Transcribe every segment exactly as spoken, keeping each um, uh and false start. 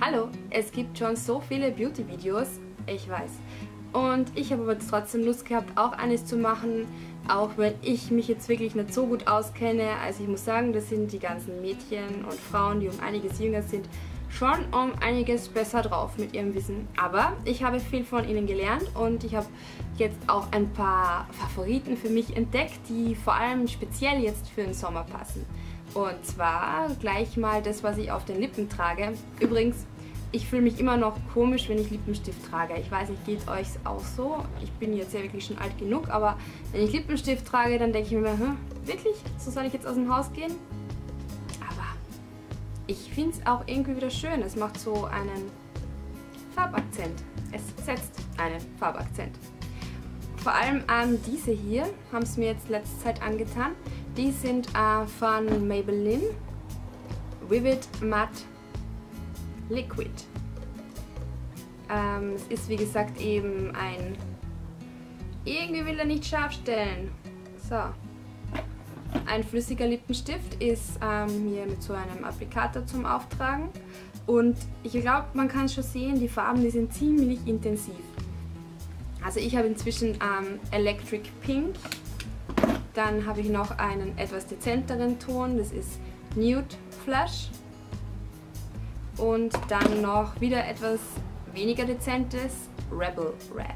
Hallo, es gibt schon so viele Beauty-Videos, ich weiß. Und ich habe aber trotzdem Lust gehabt, auch eines zu machen, auch wenn ich mich jetzt wirklich nicht so gut auskenne. Also ich muss sagen, das sind die ganzen Mädchen und Frauen, die um einiges jünger sind, schon um einiges besser drauf mit ihrem Wissen. Aber ich habe viel von ihnen gelernt und ich habe jetzt auch ein paar Favoriten für mich entdeckt, die vor allem speziell jetzt für den Sommer passen. Und zwar gleich mal das, was ich auf den Lippen trage. Übrigens, ich fühle mich immer noch komisch, wenn ich Lippenstift trage. Ich weiß nicht, geht euch auch so? Ich bin jetzt ja wirklich schon alt genug, aber wenn ich Lippenstift trage, dann denke ich mir, hm, wirklich? So soll ich jetzt aus dem Haus gehen? Aber ich finde es auch irgendwie wieder schön. Es macht so einen Farbakzent. Es setzt einen Farbakzent. Vor allem ähm, diese hier haben es mir jetzt letzte Zeit angetan. Die sind äh, von Maybelline Vivid Matte Liquid. Ähm, es ist wie gesagt eben ein... Irgendwie will er nicht scharf stellen. So. Ein flüssiger Lippenstift ist ähm, hier mit so einem Applikator zum Auftragen. Und ich glaube, man kann schon sehen, die Farben, die sind ziemlich intensiv. Also ich habe inzwischen ähm, Electric Pink. Dann habe ich noch einen etwas dezenteren Ton, das ist Nude Flush. Und dann noch wieder etwas weniger dezentes, Rebel Red.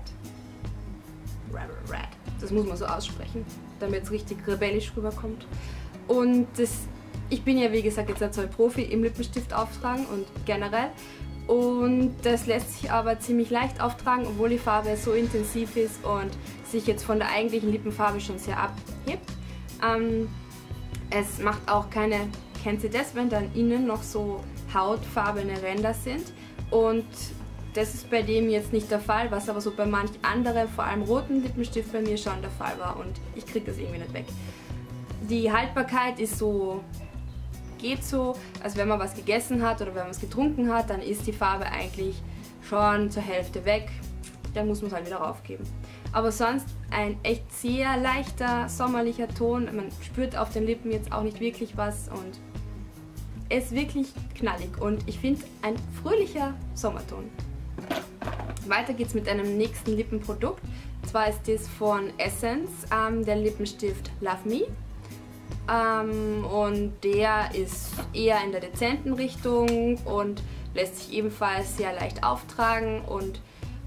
Rebel Red. Das muss man so aussprechen, damit es richtig rebellisch rüberkommt. Und das, ich bin ja wie gesagt jetzt ein Profi im Lippenstift auftragen und generell. Und das lässt sich aber ziemlich leicht auftragen, obwohl die Farbe so intensiv ist und sich jetzt von der eigentlichen Lippenfarbe schon sehr abhebt. Ähm, es macht auch keine, kennt ihr das, wenn dann innen noch so hautfarbene Ränder sind, und das ist bei dem jetzt nicht der Fall, was aber so bei manch anderen, vor allem roten Lippenstift bei mir schon der Fall war, und ich kriege das irgendwie nicht weg. Die Haltbarkeit ist so, geht so, also wenn man was gegessen hat oder wenn man es getrunken hat, dann ist die Farbe eigentlich schon zur Hälfte weg, dann muss man es halt wieder raufgeben. Aber sonst ein echt sehr leichter, sommerlicher Ton, man spürt auf den Lippen jetzt auch nicht wirklich was und er ist wirklich knallig und ich finde ein fröhlicher Sommerton. Weiter geht's mit einem nächsten Lippenprodukt. Zwar ist das von Essence, ähm, der Lippenstift Love Me. Ähm, und der ist eher in der dezenten Richtung und lässt sich ebenfalls sehr leicht auftragen und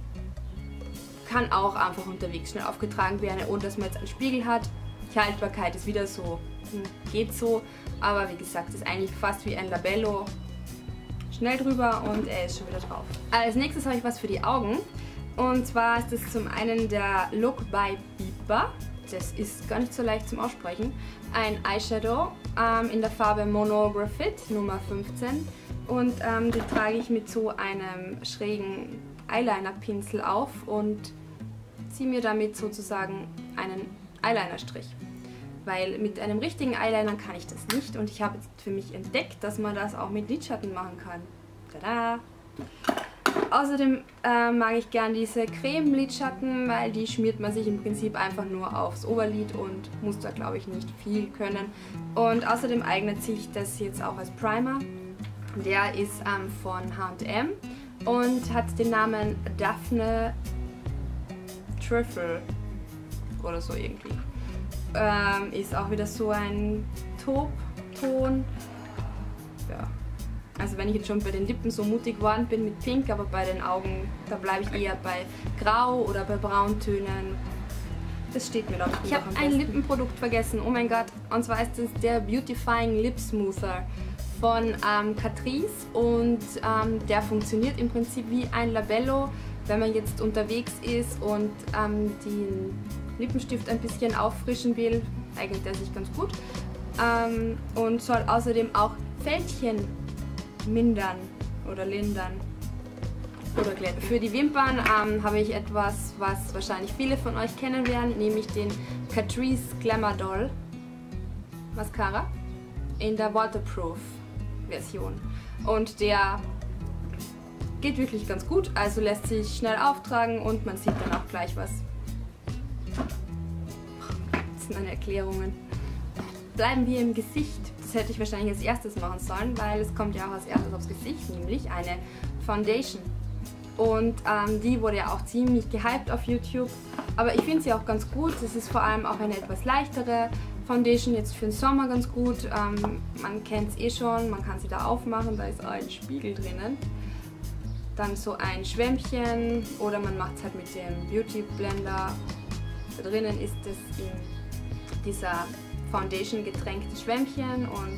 kann auch einfach unterwegs schnell aufgetragen werden, ohne dass man jetzt einen Spiegel hat. Die Haltbarkeit ist wieder so, geht so, aber wie gesagt, ist eigentlich fast wie ein Labello. Schnell drüber und er ist schon wieder drauf. Als nächstes habe ich was für die Augen. Und zwar ist das zum einen der Look by Biba. Das ist gar nicht so leicht zum Aussprechen. Ein Eyeshadow ähm, in der Farbe Mono Graphite Nummer fünfzehn. Und ähm, den trage ich mit so einem schrägen Eyeliner-Pinsel auf und ziehe mir damit sozusagen einen Eyeliner-Strich. Weil mit einem richtigen Eyeliner kann ich das nicht und ich habe jetzt für mich entdeckt, dass man das auch mit Lidschatten machen kann. Tada! Außerdem äh, mag ich gern diese Creme-Lidschatten, weil die schmiert man sich im Prinzip einfach nur aufs Oberlid und muss da, glaube ich, nicht viel können. Und außerdem eignet sich das jetzt auch als Primer. Der ist ähm, von H und M und hat den Namen Daphne Truffle oder so irgendwie. Ähm, ist auch wieder so ein Taubton. Ja. Also wenn ich jetzt schon bei den Lippen so mutig geworden bin mit Pink, aber bei den Augen, da bleibe ich eher bei Grau oder bei Brauntönen. Das steht mir, glaube ich, Ich habe ein Lippenprodukt vergessen, oh mein Gott. Und zwar ist es der Beautifying Lip Smoother von ähm, Catrice und ähm, der funktioniert im Prinzip wie ein Labello, wenn man jetzt unterwegs ist und ähm, den Lippenstift ein bisschen auffrischen will, eignet er sich ganz gut ähm, und soll außerdem auch Fältchen mindern oder lindern oder glätten. Für die Wimpern ähm, habe ich etwas, was wahrscheinlich viele von euch kennen werden, nämlich den Catrice Glamour Doll Mascara in der Waterproof Version. Und der geht wirklich ganz gut, also lässt sich schnell auftragen und man sieht dann auch gleich was. Das sind meine Erklärungen. Bleiben wir im Gesicht. Das das hätte ich wahrscheinlich als erstes machen sollen, weil es kommt ja auch als erstes aufs Gesicht, nämlich eine Foundation. Und ähm, die wurde ja auch ziemlich gehypt auf YouTube, aber ich finde sie auch ganz gut. Es ist vor allem auch eine etwas leichtere Foundation, jetzt für den Sommer ganz gut. Ähm, man kennt es eh schon, man kann sie da aufmachen, da ist auch ein Spiegel drinnen. Dann so ein Schwämmchen oder man macht es halt mit dem Beauty Blender. Da drinnen ist es in dieser Foundation getränkte Schwämmchen und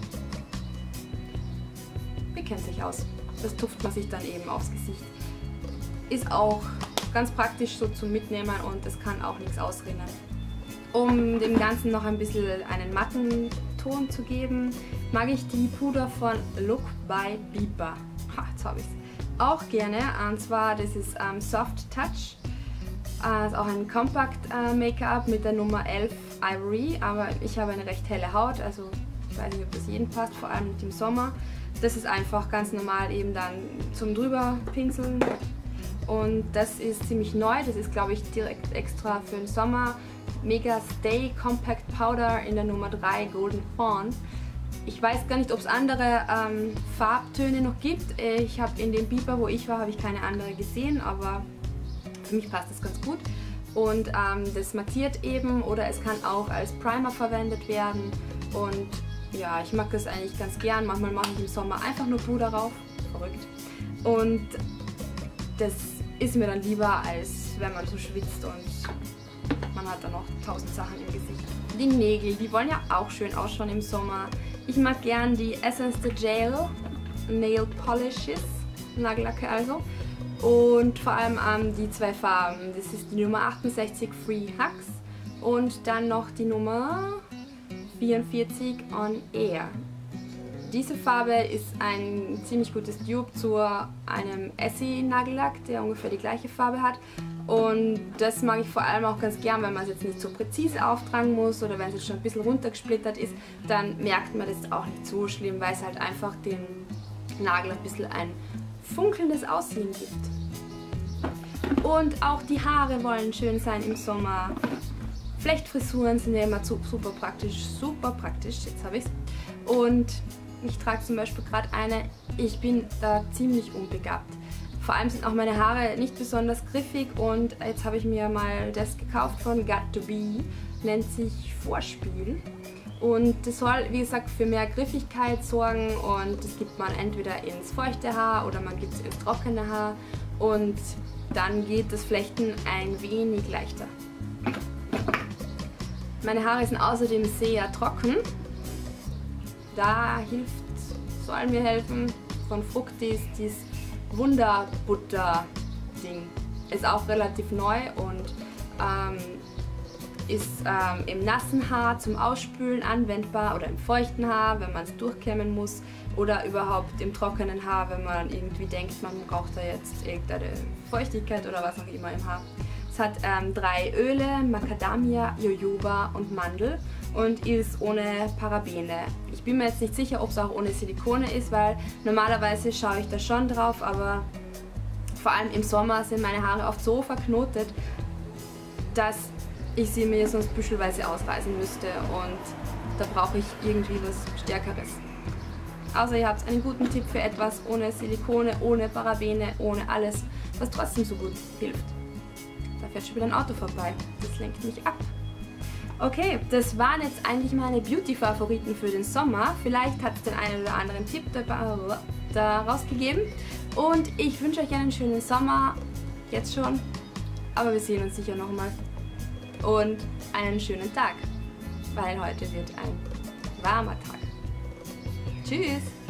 wie kennt sich aus. Das tupft man sich dann eben aufs Gesicht. Ist auch ganz praktisch so zum Mitnehmen und es kann auch nichts ausrinnen. Um dem Ganzen noch ein bisschen einen matten Ton zu geben, mag ich die Puder von Look by Beeper. Ha, jetzt habe ich es. Auch gerne, und zwar das ist ähm, Soft Touch. Äh, ist auch ein Compact äh, Make-up mit der Nummer elf Ivory, aber ich habe eine recht helle Haut, also ich weiß nicht, ob das jedem passt, vor allem mit dem Sommer. Das ist einfach ganz normal eben dann zum drüber pinseln. Und das ist ziemlich neu, das ist glaube ich direkt extra für den Sommer. Mega Stay Compact Powder in der Nummer drei Golden Fawn. Ich weiß gar nicht, ob es andere ähm, Farbtöne noch gibt. Ich habe in dem Beeper, wo ich war, habe ich keine andere gesehen, aber für mich passt das ganz gut. Und ähm, das mattiert eben oder es kann auch als Primer verwendet werden. Und ja, ich mag das eigentlich ganz gern. Manchmal mache ich im Sommer einfach nur Puder rauf. Verrückt. Und das ist mir dann lieber, als wenn man so schwitzt und man hat dann noch tausend Sachen im Gesicht. Die Nägel, die wollen ja auch schön ausschauen im Sommer. Ich mag gern die Essence de Gel Nail Polishes, Nagellacke also. Und vor allem ähm, die zwei Farben. Das ist die Nummer achtundsechzig Free Hugs und dann noch die Nummer vierundvierzig On Air. Diese Farbe ist ein ziemlich gutes Dupe zu einem Essie Nagellack, der ungefähr die gleiche Farbe hat. Und das mag ich vor allem auch ganz gern, wenn man es jetzt nicht so präzise auftragen muss oder wenn es jetzt schon ein bisschen runtergesplittert ist, dann merkt man das auch nicht so schlimm, weil es halt einfach dem Nagel ein bisschen ein funkelndes Aussehen gibt. Und auch die Haare wollen schön sein im Sommer. Flechtfrisuren sind ja immer super praktisch, super praktisch, jetzt habe ich es. Und ich trage zum Beispiel gerade eine, ich bin da ziemlich unbegabt. Vor allem sind auch meine Haare nicht besonders griffig und jetzt habe ich mir mal das gekauft von Got to Be, nennt sich Vorspiel. Und das soll, wie gesagt, für mehr Griffigkeit sorgen und das gibt man entweder ins feuchte Haar oder man gibt es ins trockene Haar und dann geht das Flechten ein wenig leichter. Meine Haare sind außerdem sehr trocken. Da hilft, soll mir helfen, von Fructis dieses Wunderbutter-Ding. Ist auch relativ neu und ähm, ist ähm, im nassen Haar zum Ausspülen anwendbar oder im feuchten Haar, wenn man es durchkämmen muss oder überhaupt im trockenen Haar, wenn man irgendwie denkt, man braucht da jetzt irgendeine Feuchtigkeit oder was auch immer im Haar. Es hat ähm, drei Öle, Macadamia, Jojoba und Mandel und ist ohne Parabene. Ich bin mir jetzt nicht sicher, ob es auch ohne Silikone ist, weil normalerweise schaue ich da schon drauf, aber vor allem im Sommer sind meine Haare oft so verknotet, dass ich sie mir sonst büschelweise ausreißen müsste und da brauche ich irgendwie was Stärkeres. Außer ihr habt einen guten Tipp für etwas ohne Silikone, ohne Parabene, ohne alles, was trotzdem so gut hilft. Da fährt schon wieder ein Auto vorbei, das lenkt mich ab. Okay, das waren jetzt eigentlich meine Beauty-Favoriten für den Sommer. Vielleicht hat es den einen oder anderen Tipp da rausgegeben. Und ich wünsche euch einen schönen Sommer, jetzt schon, aber wir sehen uns sicher nochmal. Und einen schönen Tag, weil heute wird ein warmer Tag. Tschüss!